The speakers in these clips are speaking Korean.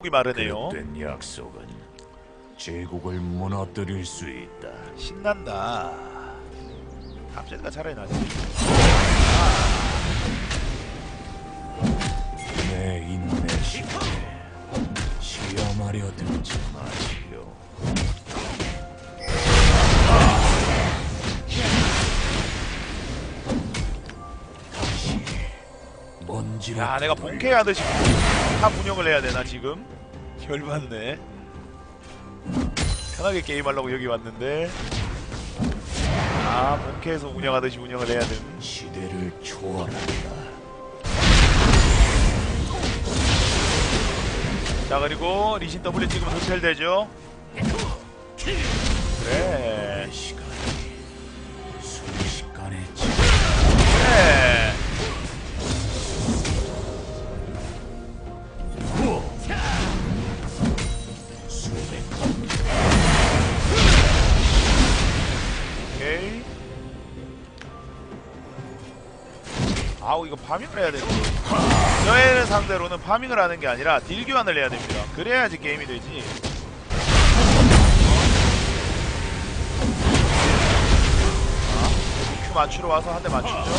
마르네요. 그릇된 약속은 제국을 무너뜨릴 수 있다. 신난다. 암제드가 차라리 나지. 내 인내심에 시험하려 들지 마시오. 다시 먼지로 야, 내가 본캐 하듯이 탑 운영을 해야 되나 지금? 열받네. 편하게 게임하려고 여기 왔는데 본캐에서 운영하듯이 운영을 해야 됨. 시대를 초월한다. 자, 그리고 리신 W 찍으면 호텔 되죠? 그래. 시간이 순식간에 그래. 수백 오케이. 아우, 이거 파밍을 해야 되네. 저애를 상대로는 파밍을 하는 게 아니라 딜 교환을 해야 됩니다. 그래야지 게임이 되지. 큐 맞추러 와서 한 대 맞추죠.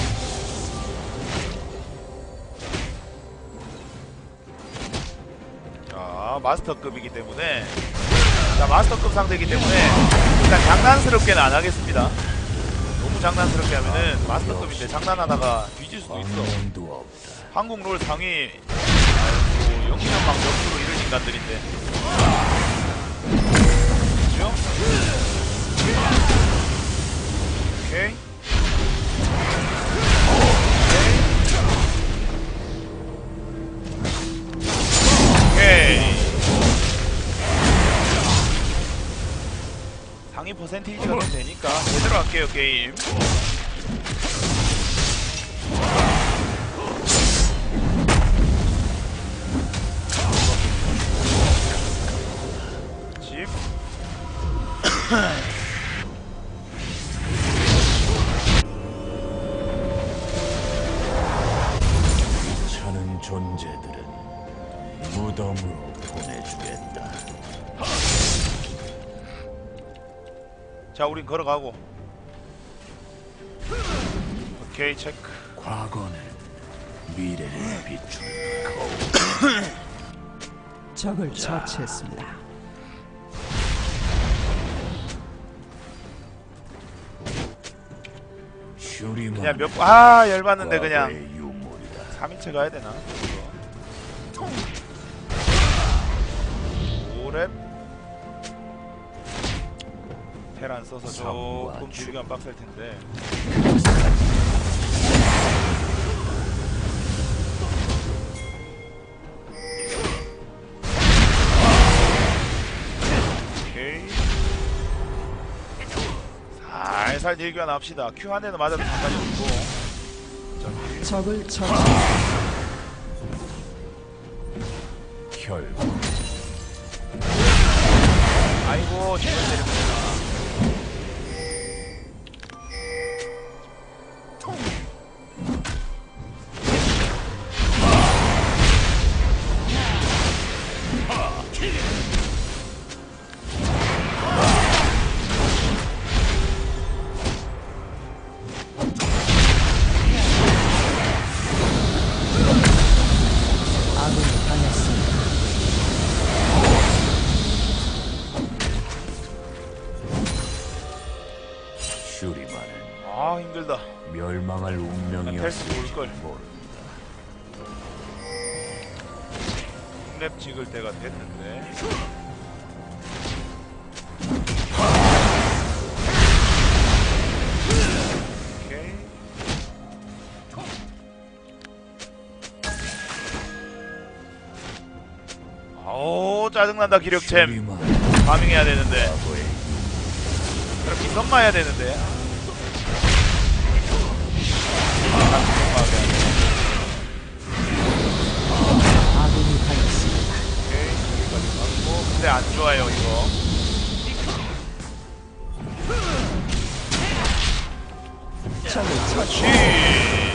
자, 마스터급이기 때문에, 자, 마스터급 상대이기 때문에 일단 장난스럽게는 안 하겠습니다. 너무 장난스럽게 하면은 마스터급인데 장난하다가 뒤질 수도 있어. 방면도 없다. 한국 롤 상위 영신연막 옆으로 이런 인간들인데, 그죠? 오케이. 오케이. 상위 퍼센테이지가 좀 되니까 제대로 할게요 게임. 집. 차는 존재들은 무덤으로 보내주겠다. 자, 우린 걸어가고. 오케이, 체크. 과거는 미래를 비춘 거울. 적을 처치했습니다. 슈리만 그냥 열받는데 그냥 유물이다. 3인체 가야 되나? 5렙 테란 써서 조금 딜교환 빡셀 텐데. 오케이. 살살 딜교환 합시다. Q 한 대는 맞아도 상관이 없고. 적을 처치했습니다. 결국 아이고, 지금 때리는구나. 아군이 당했습니다. 슈리만은 힘들다. 멸망할 운명이었을지 텔스 올걸. 모른다. 6렙 찍을 때가 됐는데. 오케이. 아오, 짜증난다. 기력챔 슈리만 파밍해야 되는데. 과거의 그렇게 선마해야 되는데. 아군이 당했습니다. 오케이, 여기까지 맞고. 근데 안 좋아요 이거. 적을 처치. 치.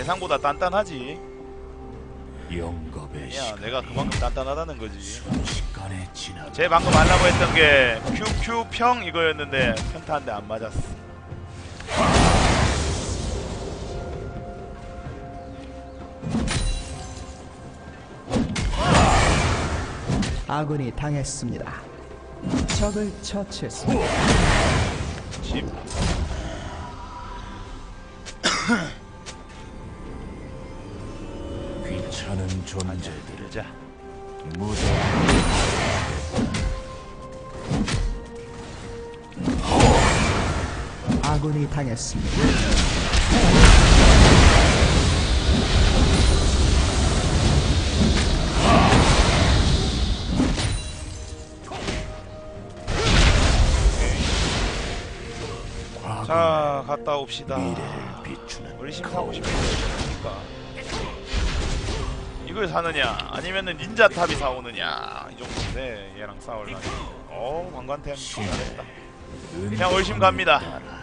예상보다 단단하지. 영겁의 야, 내가 그만큼 단단하다는 거지. 시간에 지나 제 방금 하려고 했던 게 QQ 평 이거였는데 평타한데 안 맞았어. 아군이 당했습니다. 적을 처치했습니다. 집. 귀찮은 존재들 들자. 무덤 아군이 당했습니다. 자, 갔다 옵시다. 미래를 비추는 우리 심사하고 싶은 거 있으니까. 이걸 사느냐, 아니면은 닌자 탑이 사오느냐 이 정도인데 얘랑 싸우려니. 왕관템 잘했다. 그냥 얼심 갑니다.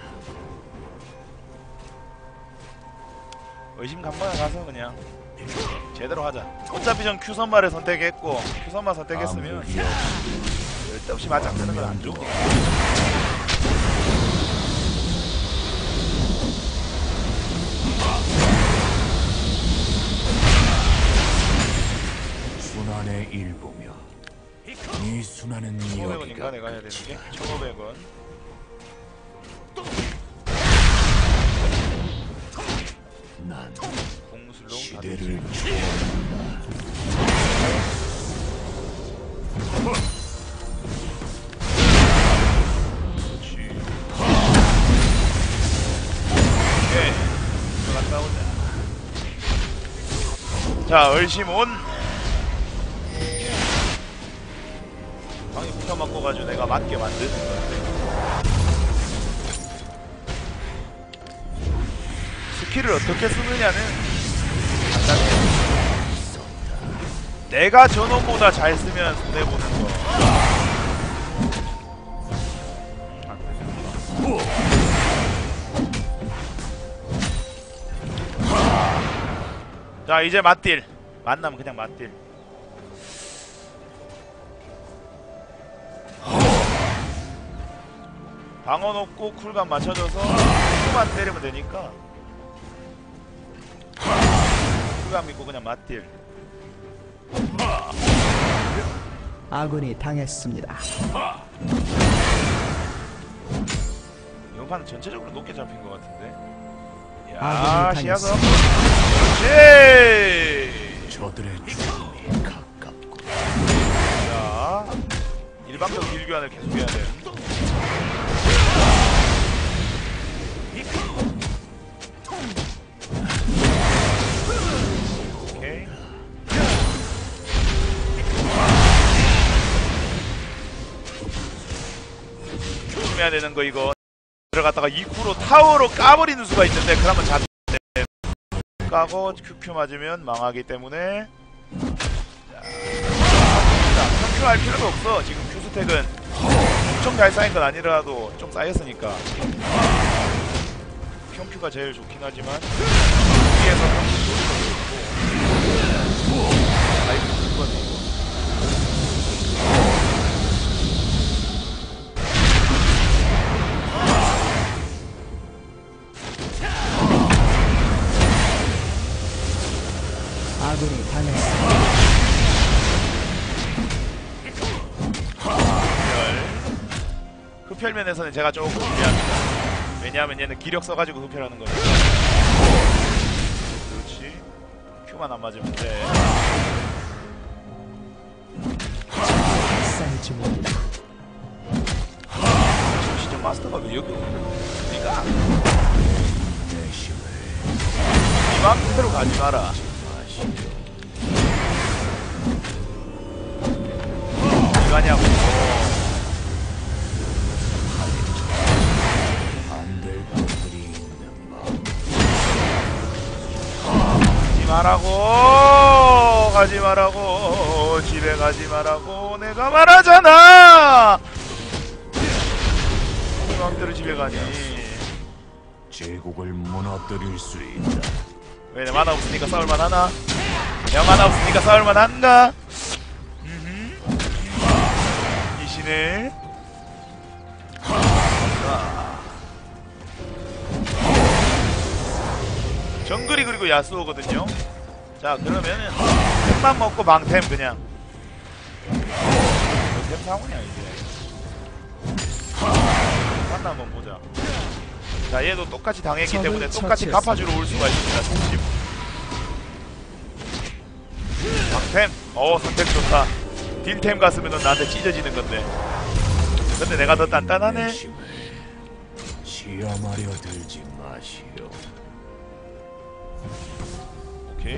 얼심 간번에 가서 그냥 제대로 하자. 어차피 전 큐선마를 선택했고 큐선마 선택했으면 쓸데없이 맞짱뜨는 건 안 좋고. 순환의 일부며 이 순환은 1,500원인가 여기가 내가 해야 되는 게? 끝이다. 1,500원. 난 공술로 시대를 초월한다. 오케이. 들어갔다 오자. 자, 얼심 온. 방이 붙어맞고 가지고 내가 맞게 만드는 건데. 스킬을 어떻게 쓰느냐는 간단해. 내가 저놈보다 잘 쓰면 손해보는 거. 안 되겠구나. 자, 이제 맞딜. 만나면 그냥 맞딜. 방어 높고 쿨감 맞춰줘서 쿨만 때리면 되니까 쿨감 믿고 그냥 맞딜. 아군이 당했습니다. 이번 판은 전체적으로 높게 잡힌 것 같은데. 야, 아군이 시야가 당했습니다. 그렇지. 저들의 죽음이 가깝고 자, 일방적 딜교환을 계속해야 돼. 오케이. 조심해야 되는 거 이거. 들어갔다가 2쿠로 타워로 까버리는 수가 있는데 그러면 잡 까고 QQ 맞으면 망하기 때문에 QQ 할 필요도 없어. 지금 Q 스택은 엄청 잘 쌓인 건 아니라도 좀 쌓였으니까. 평큐가 제일 좋긴 하지만 위에서 평큐 좋고 아이고 이거네 이거. 아군이 당했습니다. 흡혈면에서는 제가 조금 유리합니다. 왜냐하면 얘는 기력 써가지고 흡혈하는 거니까. 그렇지. Q만 안 맞으면 돼. 쌀 중입니다. 시즌 마스터가 왜 여기 오니까 내 힘을 이 맘대로 가지 마라. 가냐고. 안될 것들이 있는 법. 가지 말라고. 가지 말라고. 집에 가지 말라고. 내가 말하잖아. 왜 맘대로 집에 가니? 제국을 무너뜨릴 수 있다. 왜 만화 없으니까 싸울만 하나? 야 만화 없으니까 싸울만 한가? 이신을 정글이 그리고 야스오거든요. 자 그러면은 템만 먹고 방템 그냥 템 상황이야 이제. 한나 한번 보자. 자 얘도 똑같이 당했기 때문에 똑같이 갚아주러 올 수가 있습니다. 중심 방템 선택 좋다. 딜템 갔으면 나한테 찢어지는 건데 근데 내가 더 단단하네. 시험하려 들지 마시오. 오케이.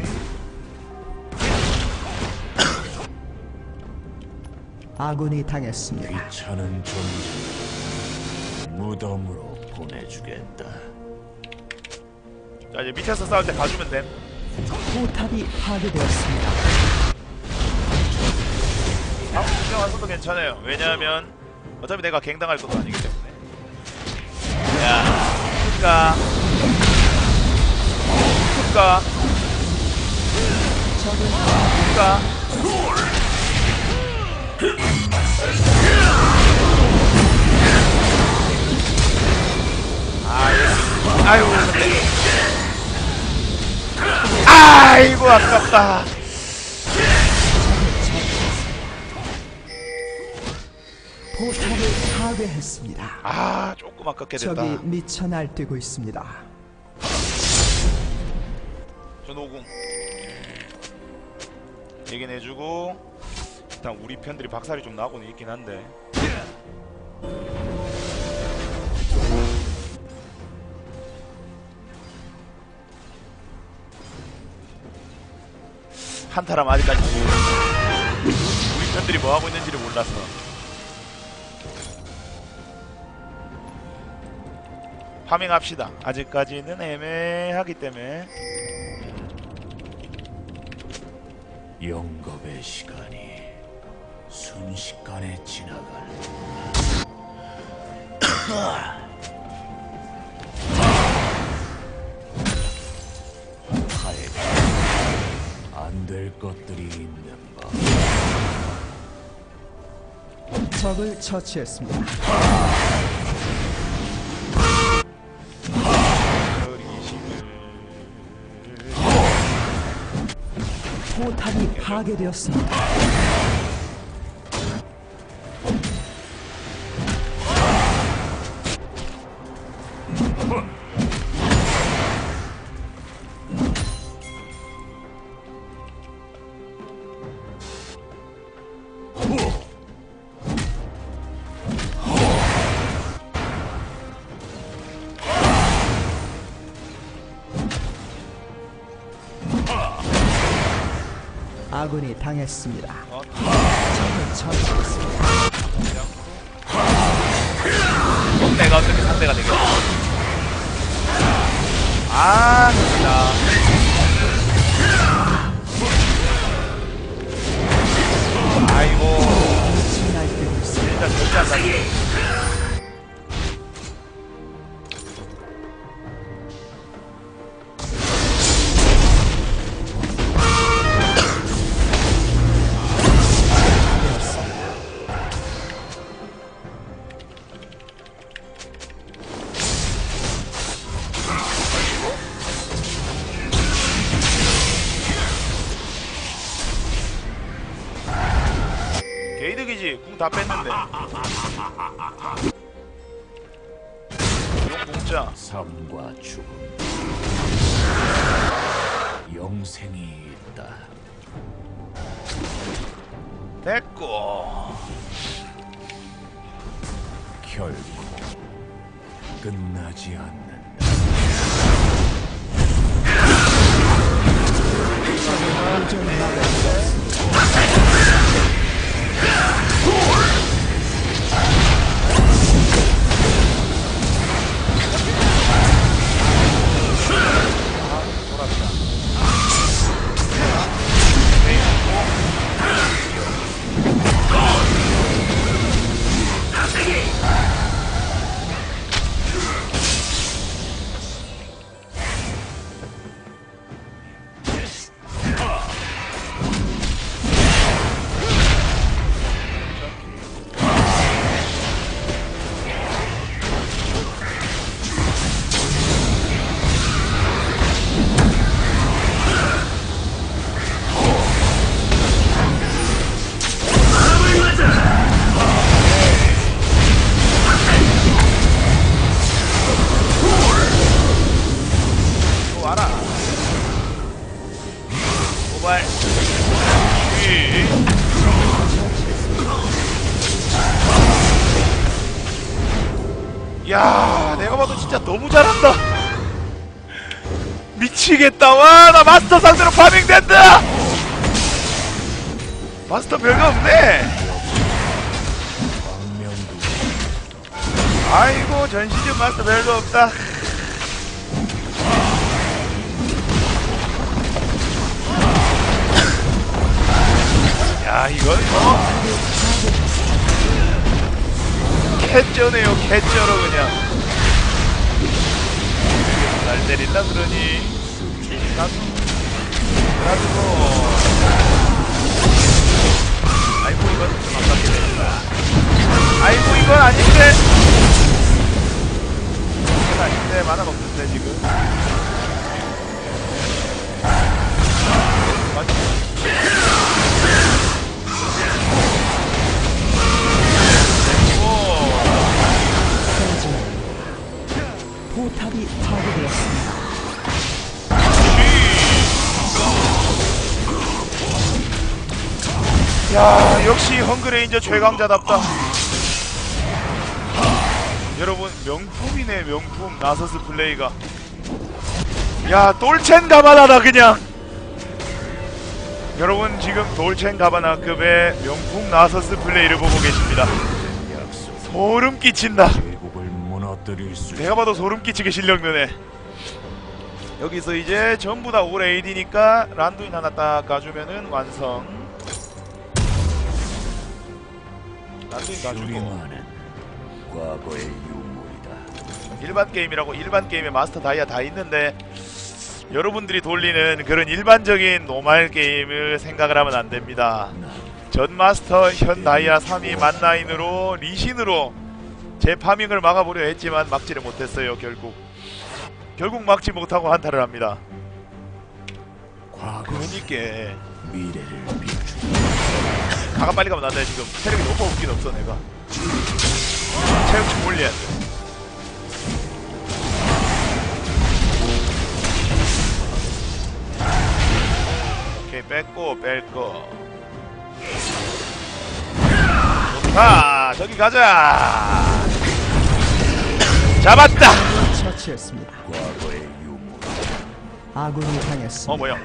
아군이 당했습니다. 귀찮은 존재 무덤으로 보내주겠다. 자 이제 밑에서 싸울 때 가주면 됨. 포탑이 파괴되었습니다. 아무 신경 안 써도 괜찮아요. 왜냐하면 어차피 내가 갱당할 것도 아니기 때문에. 야 흑가 흑가 흑가 아유 근데 아이고 아깝다. 포탑을 파괴했습니다. 아 조금 아깝게 됐다. 적이 미쳐 날뛰고 있습니다. 저 노궁 얘긴 해주고 일단 우리 편들이 박살이 좀 나고는 있긴 한데 한타람 아직까지 우리 편들이 뭐하고 있는지를 몰라서 파밍합시다. 아직까지는 애매하기 때문에. 영겁의 시간이 순식간에 지나갈. 안 될 것들이 있는 법. 적을 처치했습니다. 포탑이 파괴되었습니다. 아군이 당했습니다. 적을 처치했습니다. 내가 어떻게 상대가 되겠어? 아, 진짜. 아이고. 날뛰고 있습니다. 일단 절대 안 가지. 게이득이지. 궁 다 뺐는데. 용 공짜. 삶과 죽음, 영생이 있다. 됐고. 결코 끝나지 않는다. 야, 내가 봐도 진짜 너무 잘한다. 미치겠다. 와, 나 마스터 상대로 파밍 된다. 마스터 별거 없네. 아이고, 전 시즌 마스터 별거 없다. 야, 이건 개쩌네요. 개쩌러 그냥. 날 때린다 그러니. 그래가지고. 아이고, 이건 좀 아깝게 됐다. 아이고, 이건 아닌데. 이건 아닌데, 만화가 없는데, 지금. 포탑이 파괴되었습니다. 야, 역시 헝그레인저 최강자답다. 여러분, 명품이네, 명품. 나서스 플레이가. 야, 돌첸 가바나다 그냥. 여러분, 지금 돌첸 가바나급의 명품 나서스 플레이를 보고 계십니다. 소름 끼친다. 제국을 무너뜨릴 수 내가 봐도 소름 끼치게 실력면에. 여기서 이제 전부 다 올 AD니까 란두인 하나 딱 가주면은 완성. 란두인 가주고. 흉흉하는 과거의 유물이다. 일반 게임이라고 일반 게임에 마스터 다이아 다 있는데 여러분들이 돌리는 그런 일반적인 노말 게임을 생각을 하면 안 됩니다. 전 마스터 현 다이아 3위 만나인으로 리신으로 제 파밍을 막아보려 했지만 막지를 못했어요. 결국 막지 못하고 한타를 합니다. 과거 그러니까 미래를 비추. 가가 빨리 가면 안돼. 지금 체력이 너무 없긴 없어. 내가 체력 좀 올려야 돼. 오케이, 뺐고 뺄거. 좋다. 저기 가자. 잡았다. 처치했습니다. 과거의 유물. 아군이 당했습니다. 뭐야.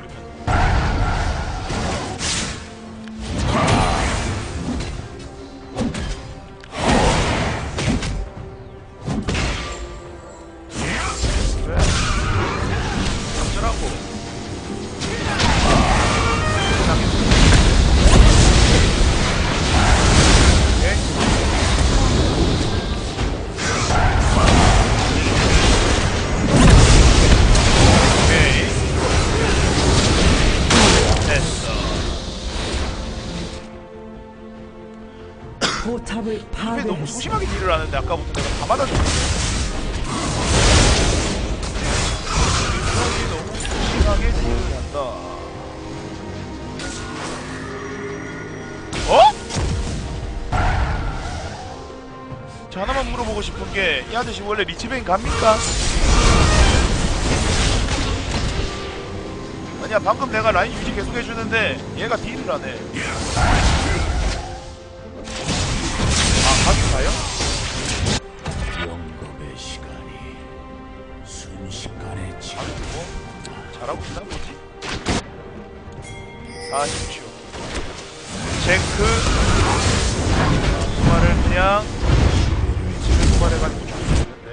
포탑을 입에 너무 파괴했습니다. 소심하게 딜을 하는데 아까부터 내가 다 맞아줬어. 너무 소심하게 딜을 한다. 어? 저 하나만 물어보고 싶은 게 이 아저씨 원래 리치베인 갑니까? 아니야, 방금 내가 라인 유지 계속 해주는데 얘가 딜을 하네. 가긴 가요? 영겁의 시간이 순식간에 지금 뭐 잘하고 있나 보지? 40초 체크. 수마를 그냥 지금 수마해가지고 죽을 수 있는데.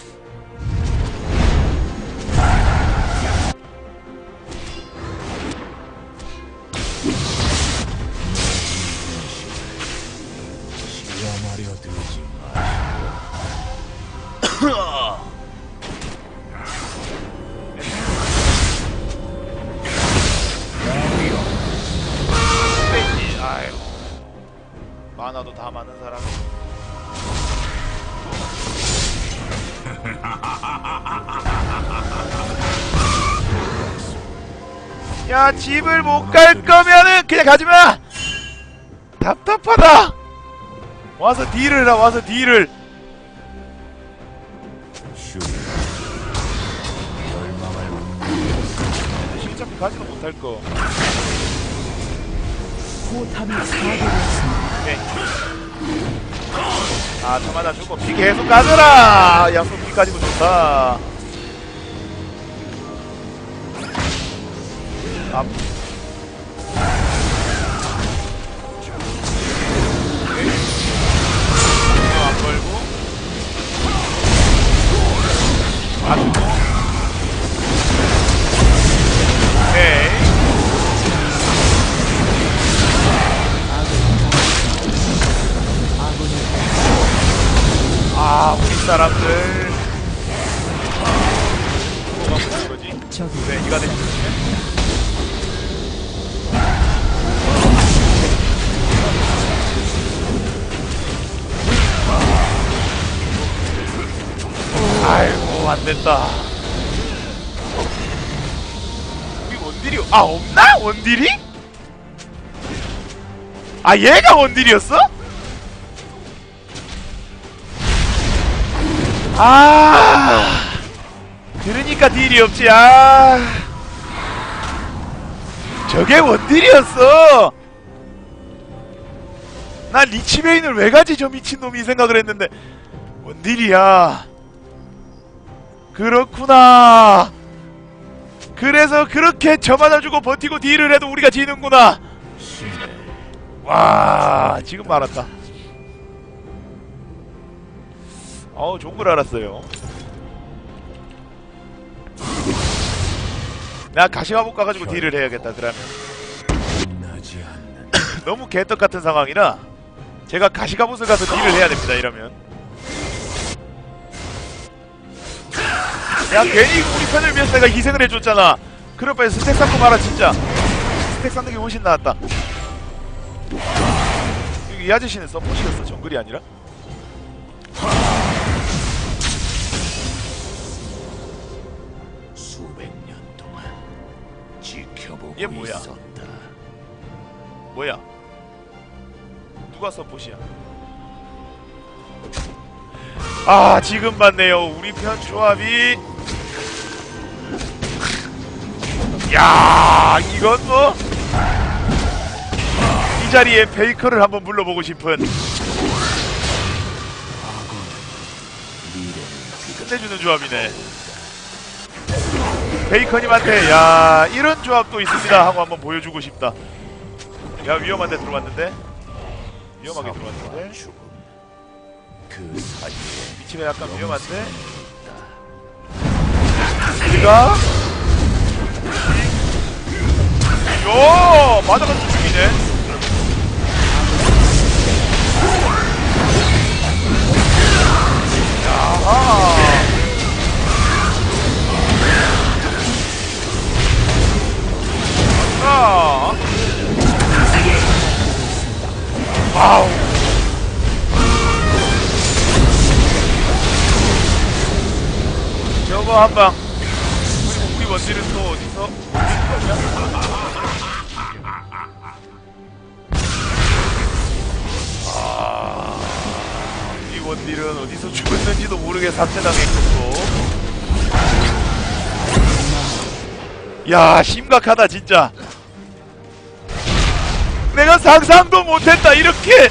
시험하려 들지 빼지. 아유, 만화도 다 많은 사람. 야, 집을 못 갈 거면은 그냥 가지마. 답답하다. 와서 딜을 해라. 와서 딜을. 슈 열망을 운명했어. 실장비 가지도 못할 거. 포탑이 파괴되었습니다. 오케이. 아, 저 맞아주고 피 계속 가져라. 야수 피 가지고 좋다. 아, 안 걸고 맞고. 오케이. 아, 우리 사람들 뭐가 무슨 거지? 적이 왜 이가 되는 거지? 아이고, 안된다. 우리 원딜이 없나? 원딜이? 아, 얘가 원딜이었어? 아, 그러니까 딜이 없지. 아, 저게 원딜이었어. 난 리치베인을 왜 가지, 저 미친놈이 생각을 했는데 원딜이야. 그렇구나. 그래서 그렇게 저 맞아주고 버티고 딜을 해도 우리가 지는구나. 와, 지금 알았다. 좋은 걸 알았어요. 나 가시화복 가가지고 딜을 해야겠다. 그러면 너무 개떡 같은 상황이라 제가 가시가봇을 가서 딜을 해야 됩니다. 이러면 야, 괜히 우리 편을 위해서 내가 희생을 해줬잖아. 그럴 바에 스택 쌓고 말아. 진짜 스택 쌓는 게 훨씬 나았다. 이 아저씨는 서포시였어, 정글이 아니라? 수백 년 동안 지켜보고 얘 뭐야? 있었다. 뭐야? 누가 서폿이야? 아, 지금 봤네요. 우리 편 조합이. 야, 이건 뭐 이 자리에 베이커를 한번 불러보고 싶은. 끝내주는 조합이네. 베이커님한테 야, 이런 조합도 있습니다 하고 한번 보여주고 싶다. 야, 위험한데 들어왔는데? 위험하게 들어왔는데? 그 사이에 위치가 약간 위험한데? 우리가? 요! 맞아가지고 죽이네. 야하! 자! 와우! 저거 한방. 우리 원딜은 또 어디서? 이 원딜은 어디서 죽었는지도 모르게 삭제당했고. 야, 심각하다 진짜. 내가 상상도 못했다. 이렇게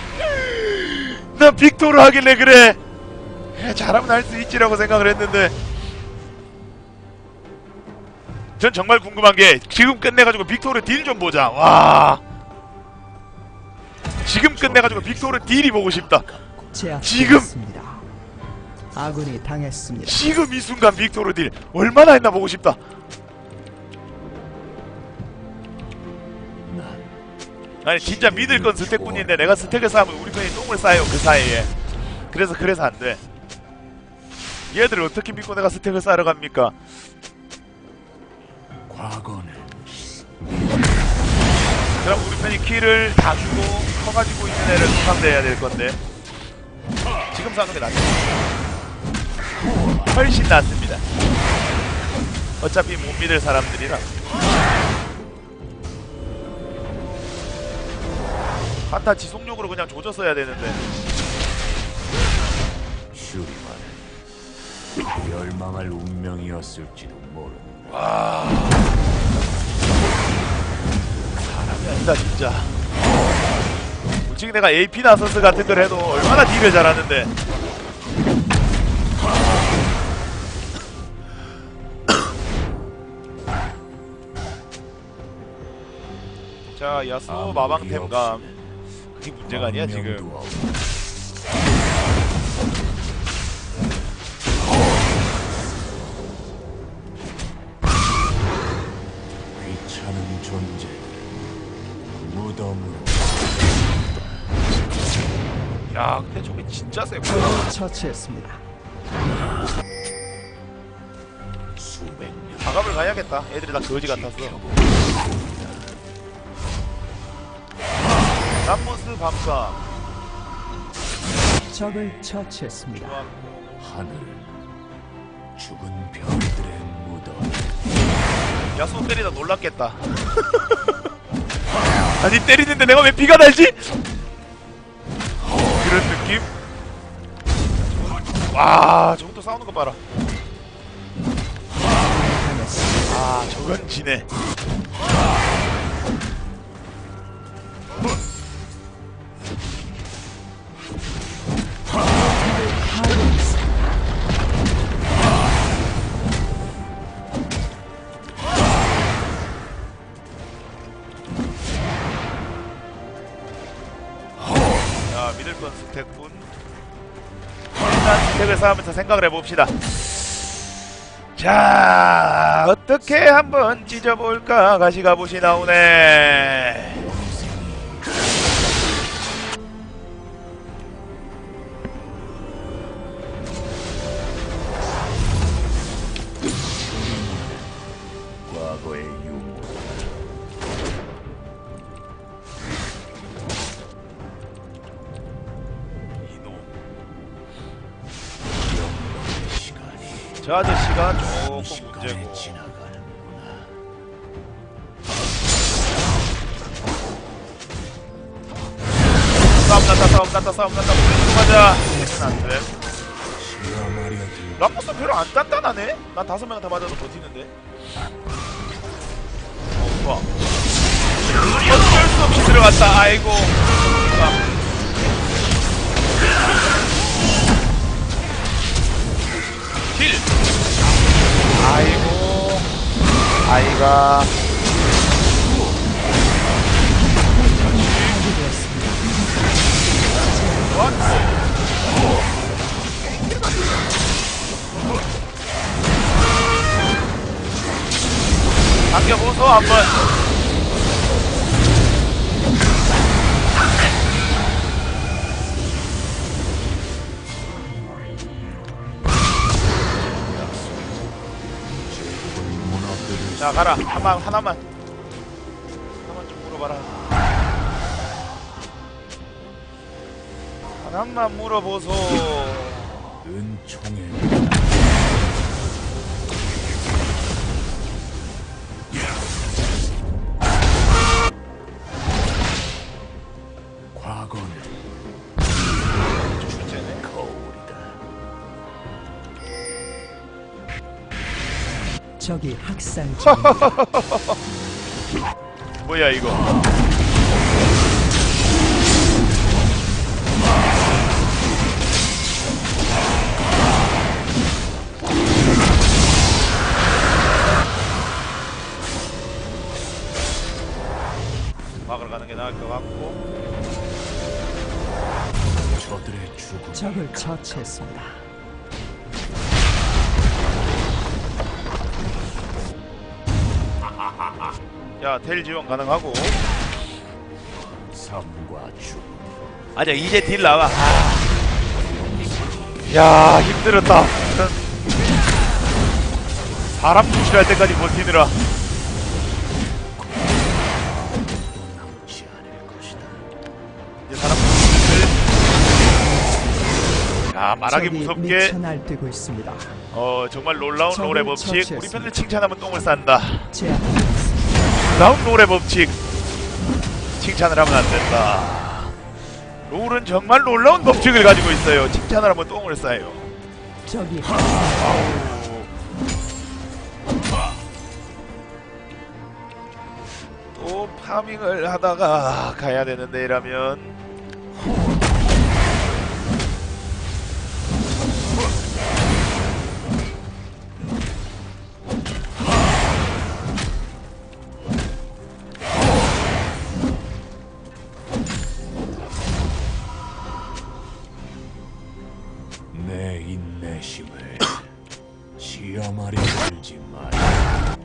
난 빅토르 하길래 그래. 잘하면 할 수 있지라고 생각을 했는데, 전 정말 궁금한 게 지금 끝내가지고 빅토르 딜 좀 보자. 와, 지금 끝내가지고 빅토르 딜이 보고 싶다. 제압되었습니다. 아군이 당했습니다. 지금 이 순간 빅토르 딜 얼마나 했나 보고 싶다. 아니 진짜 믿을 건 스택뿐인데 내가 스택을 쌓으면 우리 편이 똥을 싸요 그 사이에. 그래서 안 돼. 얘들을 어떻게 믿고 내가 스택을 쌓으러 갑니까? 과거는 그럼 우리 편이 키를 다 주고 커가지고 있는 애를 상대해야 될 건데 지금 싸는 게 낫죠. 훨씬 낫습니다. 어차피 못 믿을 사람들이라. 한타 지속력으로 그냥 조졌어야 되는데. 슈리만은 멸망할 운명이었을지도 모른다. 와, 사람이 아니다 진짜. 솔직히 내가 AP 나서스 같은 걸 해도 얼마나 딜을 잘하는데. 자, 야수 마방템감. 그게 문제가 아니야 지금. 귀찮은 존재 무덤으로. 야, 근데 저게 진짜 세고. 적을 처치했습니다. 수백 년 작업을 가야겠다. 애들이 다 거지 같았어. 람모스 밤감. 적을 처치했습니다. 하늘 죽은 별들의 무덤. 야수 때리다 놀랐겠다. 아니 때리는데 내가 왜 피가 날지? 그런 느낌? 와, 저것도 싸우는 거 봐라. 아, 저건 지네. 자, 미들건 스택군. 일단 스택을 쌓으면서 생각을 해봅시다. 자, 어떻게 한번 찢어볼까? 가시가봇이 나오네. 과거의 유무. 이놈. 영광의 시간이 저 아저씨가 조금 순식간에 문제고. 지나가는구나. 싸움 났다. 불리고 가자. 이건 안 돼. 시야마리아 람모스 별로 안 단단하네? 난 5명 다 맞아도 버티는데. 좋아. 어쩔 수 없이 들어갔다. 아이고. 킬. 아이고. 아이가. 당겨보소 한번. 자, 가라. 하나만 좀 물어봐라. 하나만 물어보소. 은총의 과거는 주제네. 거울이다. 적이 학살 중입니다. 뭐야 이거? 막으러 가는 게 나을 것 같고. 저들의 죽음. 적을 처치했습니다. 자, 텔 지원 가능하고. 삶과 죽음. 아니야, 이제 딜 나와. 야, 힘들었다. 사람 무실할 때까지 버티느라. 남지 않을 것이다. 이제 사람 무실. 야, 말하기 적이 무섭게. 미쳐 날뛰고 있습니다. 정말 놀라운 적을 롤의 법칙. 우리 처치했습니다. 편을 칭찬하면 똥을 싼다. 제압하겠습니다. 놀라운 롤의 법칙. 칭찬을 하면 안 된다. 롤은 정말 놀라운 법칙을 가지고 있어요. 칭찬을 하면 똥을 싸요. 적이 또 파밍을 하다가 가야 되는데 이러면 기어말에 들지 마라.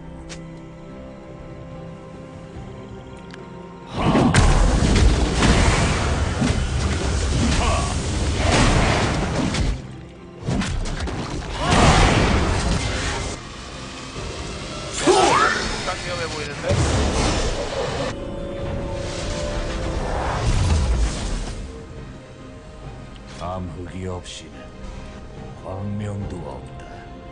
딱 위험해 보이는데? 암흑이 없이는 광명도 없다.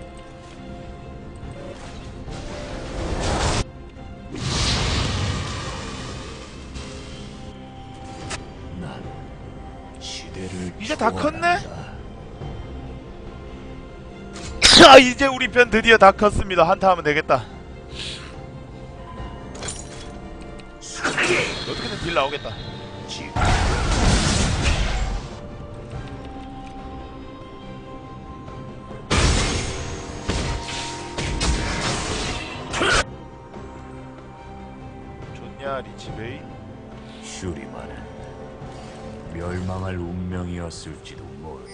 난 시대를 이제 다 초월한다. 컸네? 자, 이제 우리 편 드디어 다 컸습니다. 한타 하면 되겠다. 어떻게든 딜 나오겠다. 지금 좋냐, 리치베이? 슈리만은 멸망할 운명이었을지도 모른다.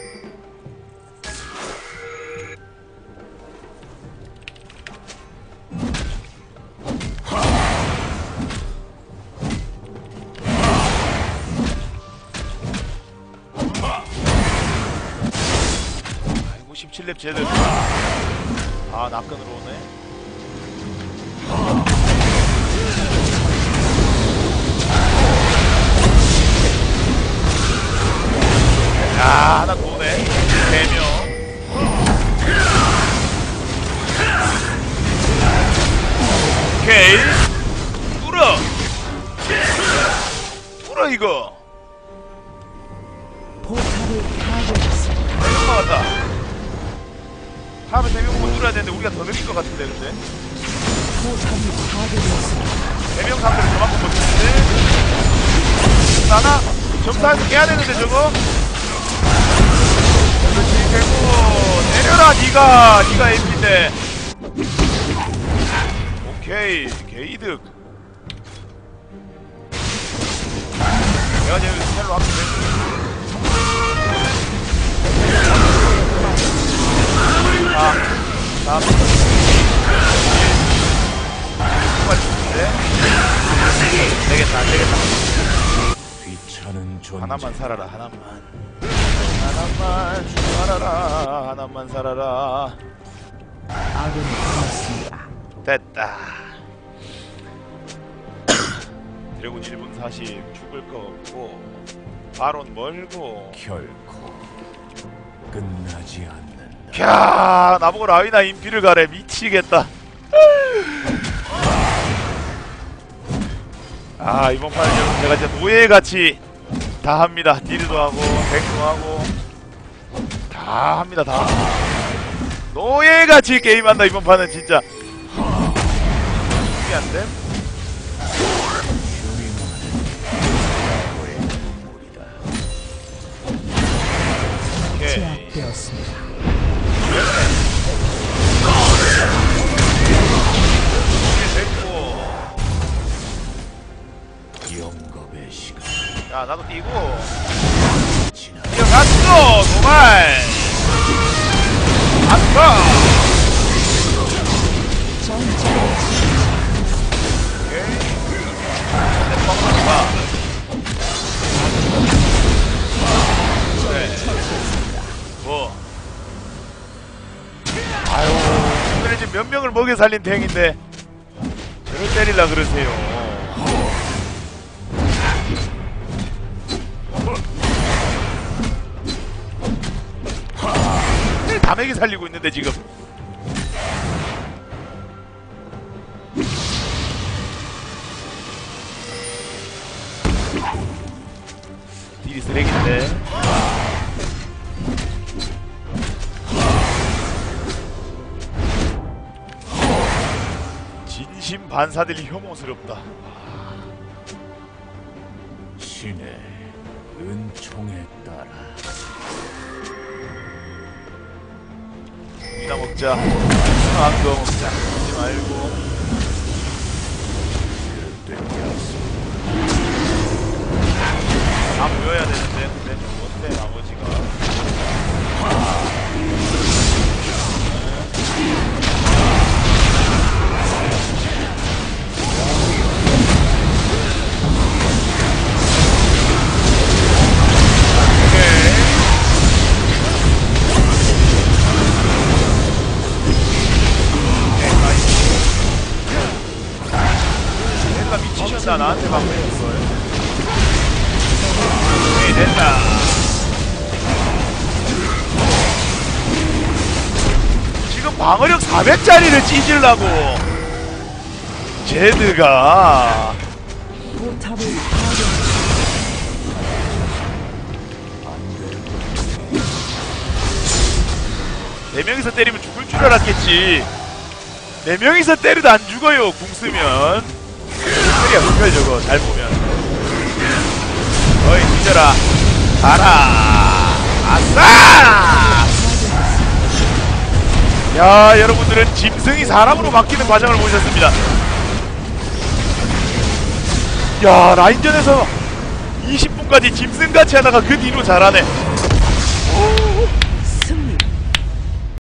아이고, 17렙 제드. 아, 납근으로 오네. 야, 하나 더 오네. 3명. 오케이. 뚫어. 뚫어, 이거. 포탑을 파괴했습니다. 3명 막았다. 다음에 3명 보고 뚫어야 되는데 우리가 더 느릴 것 같은데, 근데. 포탑이 파괴되었습니다. 3명 상대로 저만큼 못했는데. 나나? 점사에서 깨야 되는데, 저거? 그렇지, 결국. 내려라, 니가 AP인데. 오케이, 게이득. 내가 지금 스펠로 하면 돼. 자, 정말 좋은데? 되겠다, 안 되겠다. 귀찮은 존재. 하나만 살아라, 하나만. 하나만 살아라, 하나만 살아라. 아군이 끝났습니다. 됐다. 드래곤 1분 40 죽을 거 없고 바론 멀고. 결코 끝나지 않는다. 캬, 나보고 라위나 인피를 가래. 미치겠다. 아, 이번 판은 제가 이제 노예같이 다 합니다. 딜도 하고 백도 하고 다 합니다. 다 노예같이 게임한다. 이번 판은 진짜 이게 안돼? 오케이. 제압되었습니다. 됐고. 영겁의 시간 야, 나도 뛰고 지나. 뛰어갔어. 도발 안가. 전장의 오케이. 내 뻥만 봐. 그래. 뭐. 아유, 오늘 지금 몇 명을 먹여 살린 탱인데 저를 때리려 그러세요. 다 먹여 살리고 있는데 지금. 딜이 쓰레기인데. 진심 반사들이 혐오스럽다. 신의 은총에 따라 이나 먹자. 상한 거 먹자. 하지 말고. 그릇되었습니다. 다 모여야 되는데 근데 뭔데 나머지가. 됐다. 나한테 막고 있는 걸. 네, 됐다. 지금 방어력 400짜리를 찢으려고 제드가 포탑을 파괴했습니다. 네 명이서 때리면 죽을 줄 알았겠지. 네 명이서 때려도 안 죽어요. 궁 쓰면 흑혈이야 흑혈 저거 잘 보면. 어이 뒤져라 가라 아싸. 야 여러분들은 짐승이 사람으로 바뀌는 과정을 보셨습니다. 야 라인전에서 20분까지 짐승같이 하다가 그 뒤로 잘하네.